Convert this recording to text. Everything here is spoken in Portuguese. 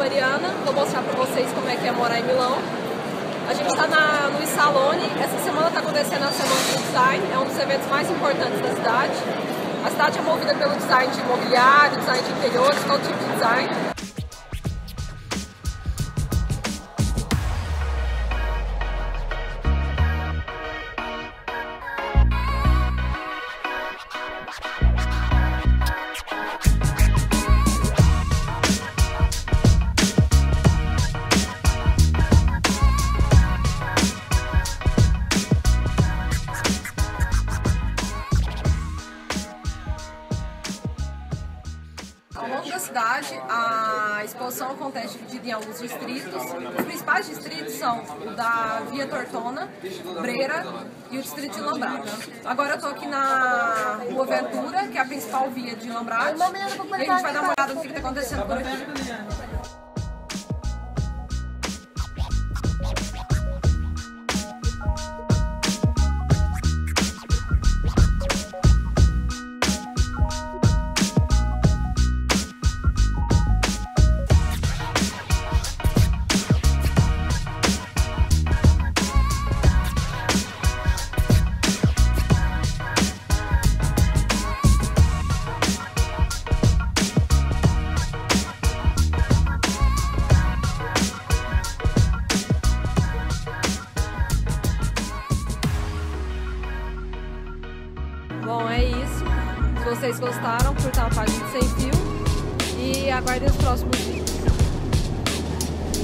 Mariana, vou mostrar para vocês como é que é morar em Milão. A gente está no Salone, essa semana está acontecendo a Semana do Design, é um dos eventos mais importantes da cidade. A cidade é movida pelo design de imobiliário, design de interiores, todo tipo de design. Ao longo da cidade, a exposição acontece dividida em alguns distritos. Os principais distritos são o da Via Tortona, Brera e o distrito de Lambrate. Agora eu estou aqui na Rua Ventura, que é a principal via de Lambrate, e a gente vai dar uma olhada no que está acontecendo por aqui. Bom, é isso. Se vocês gostaram, curtam a página de Sem Fio e aguardem os próximos vídeos.